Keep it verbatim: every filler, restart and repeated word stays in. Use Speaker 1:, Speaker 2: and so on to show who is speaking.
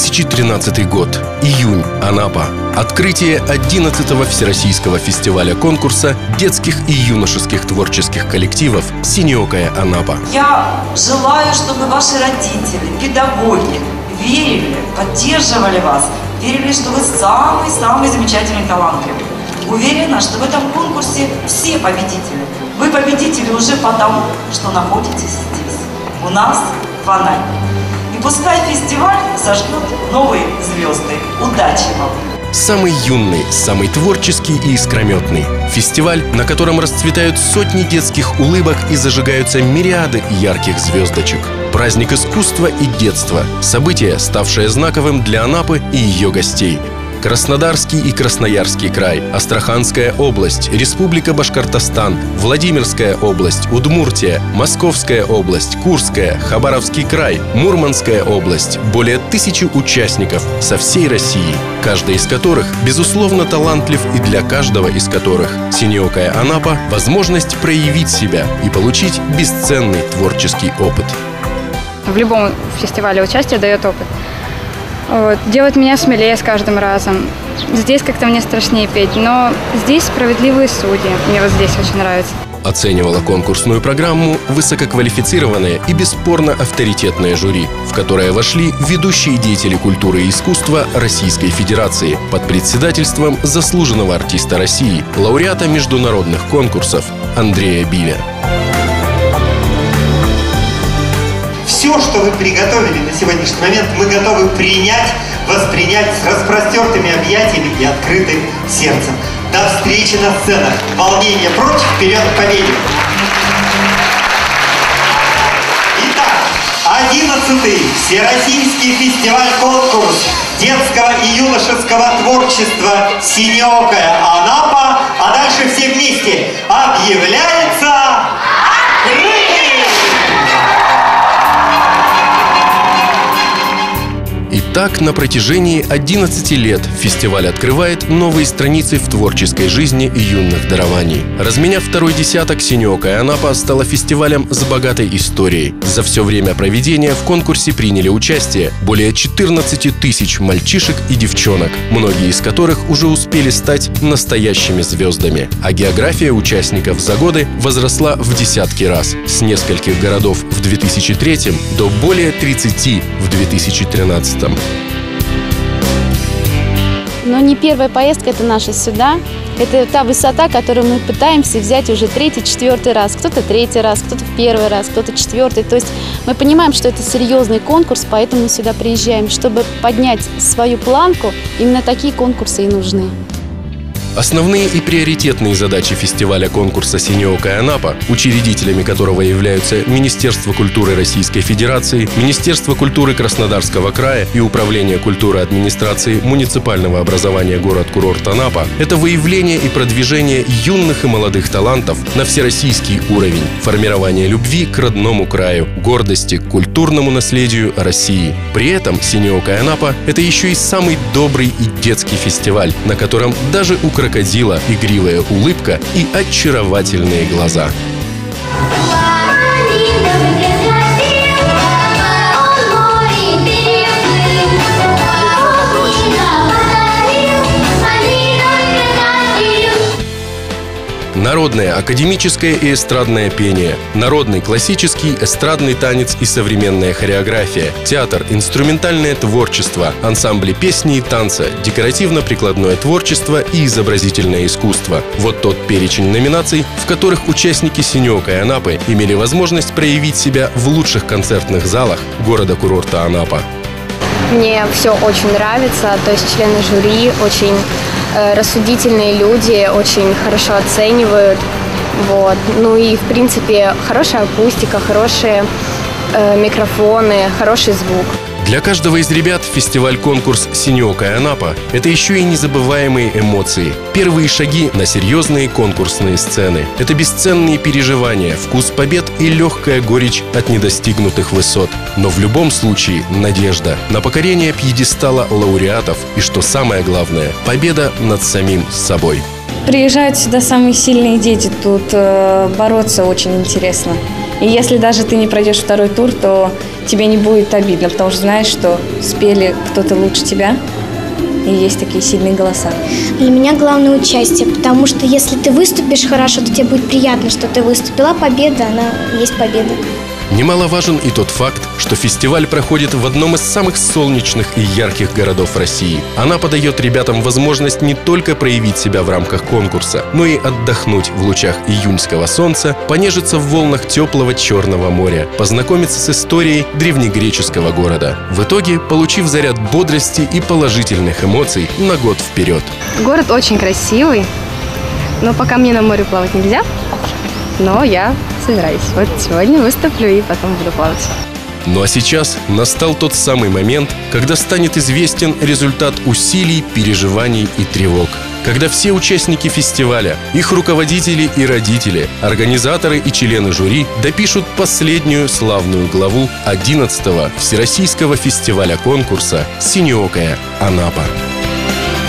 Speaker 1: тысячи тринадцатый год. Июнь. Анапа. Открытие одиннадцатого Всероссийского фестиваля конкурса детских и юношеских творческих коллективов «Синеокая Анапа».
Speaker 2: Я желаю, чтобы ваши родители, педагоги верили, поддерживали вас, верили, что вы самый-самый замечательный талантливый. Уверена, что в этом конкурсе все победители. Вы победители уже потому, что находитесь здесь, у нас в Анапе. И пускай фестиваль зажгет новые звезды. Удачи вам!
Speaker 1: Самый юный, самый творческий и искрометный. Фестиваль, на котором расцветают сотни детских улыбок и зажигаются мириады ярких звездочек. Праздник искусства и детства. Событие, ставшее знаковым для Анапы и ее гостей. Краснодарский и Красноярский край, Астраханская область, Республика Башкортостан, Владимирская область, Удмуртия, Московская область, Курская, Хабаровский край, Мурманская область. Более тысячи участников со всей России, каждый из которых, безусловно, талантлив, и для каждого из которых «Синеокая Анапа» – возможность проявить себя и получить бесценный творческий опыт.
Speaker 3: В любом фестивале участие дает опыт. Вот, делает меня смелее с каждым разом. Здесь как-то мне страшнее петь, но здесь справедливые судьи. Мне вот здесь очень нравится.
Speaker 1: Оценивала конкурсную программу высококвалифицированное и бесспорно авторитетное жюри, в которое вошли ведущие деятели культуры и искусства Российской Федерации под председательством заслуженного артиста России, лауреата международных конкурсов Андрея Биля.
Speaker 4: Все, что вы приготовили на сегодняшний момент, мы готовы принять, воспринять с распростертыми объятиями и открытым сердцем. До встречи на сценах. Волнение прочь, вперед к победе! Итак, одиннадцатый Всероссийский фестиваль-конкурс детского и юношеского творчества «Синеокая Анапа», а дальше все вместе, объявляется открытым!
Speaker 1: Так, на протяжении одиннадцати лет фестиваль открывает новые страницы в творческой жизни юных дарований. Разменяв второй десяток, «Синеокая Анапа» стала фестивалем с богатой историей. За все время проведения в конкурсе приняли участие более четырнадцати тысяч мальчишек и девчонок, многие из которых уже успели стать настоящими звездами. А география участников за годы возросла в десятки раз. С нескольких городов в две тысячи третьем до более тридцати в две тысячи тринадцатом.
Speaker 5: Но не первая поездка это наша сюда. Это та высота, которую мы пытаемся взять уже третий, четвертый раз. Кто-то третий раз, кто-то в первый раз, кто-то четвертый. То есть мы понимаем, что это серьезный конкурс, поэтому мы сюда приезжаем. Чтобы поднять свою планку, именно такие конкурсы и нужны.
Speaker 1: Основные и приоритетные задачи фестиваля конкурса «Синеокая Анапа», учредителями которого являются Министерство культуры Российской Федерации, Министерство культуры Краснодарского края и Управление культуры администрации муниципального образования город-курорт Анапа, это выявление и продвижение юных и молодых талантов на всероссийский уровень, формирование любви к родному краю, гордости к культурному наследию России. При этом «Синеокая Анапа» — это еще и самый добрый и детский фестиваль, на котором даже украинские крокодила, игривая улыбка и очаровательные глаза. Народное, академическое и эстрадное пение, народный, классический, эстрадный танец и современная хореография, театр, инструментальное творчество, ансамбли песни и танца, декоративно-прикладное творчество и изобразительное искусство. Вот тот перечень номинаций, в которых участники «Синеокой Анапы» имели возможность проявить себя в лучших концертных залах города-курорта Анапа.
Speaker 3: Мне все очень нравится, то есть члены жюри очень э, рассудительные люди, очень хорошо оценивают. Вот. Ну и, в принципе, хорошая акустика, хорошие э, микрофоны, хороший звук.
Speaker 1: Для каждого из ребят фестиваль-конкурс «Синеокая Анапа» — это еще и незабываемые эмоции. Первые шаги на серьезные конкурсные сцены. Это бесценные переживания, вкус побед и легкая горечь от недостигнутых высот. Но в любом случае надежда на покорение пьедестала лауреатов и, что самое главное, победа над самим собой.
Speaker 6: Приезжают сюда самые сильные дети, тут э, бороться очень интересно. И если даже ты не пройдешь второй тур, то тебе не будет обидно, потому что знаешь, что спели кто-то лучше тебя, и есть такие сильные голоса.
Speaker 7: Для меня главное участие, потому что если ты выступишь хорошо, то тебе будет приятно, что ты выступила. Победа, она есть победа.
Speaker 1: Немаловажен и тот факт, что фестиваль проходит в одном из самых солнечных и ярких городов России. Она подает ребятам возможность не только проявить себя в рамках конкурса, но и отдохнуть в лучах июньского солнца, понежиться в волнах теплого Черного моря, познакомиться с историей древнегреческого города. В итоге, получив заряд бодрости и положительных эмоций на год вперед.
Speaker 3: Город очень красивый, но пока мне на море плавать нельзя, но я собираюсь. Вот сегодня выступлю и потом буду плавать.
Speaker 1: Ну а сейчас настал тот самый момент, когда станет известен результат усилий, переживаний и тревог. Когда все участники фестиваля, их руководители и родители, организаторы и члены жюри допишут последнюю славную главу одиннадцатого Всероссийского фестиваля конкурса «Синеокая Анапа».